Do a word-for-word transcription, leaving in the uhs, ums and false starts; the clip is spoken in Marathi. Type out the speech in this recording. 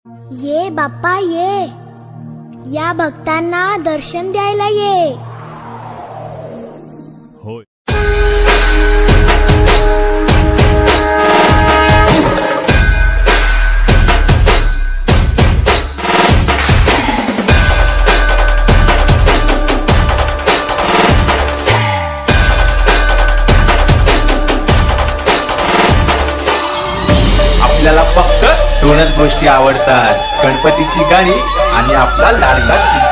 ये बाप्पा ये, या भक्तांना दर्शन द्यायला ये। होय। आपल्याला फक्त दोनच गोष्टी आवडतात, गणपतीची गाणी आणि आपला लाडका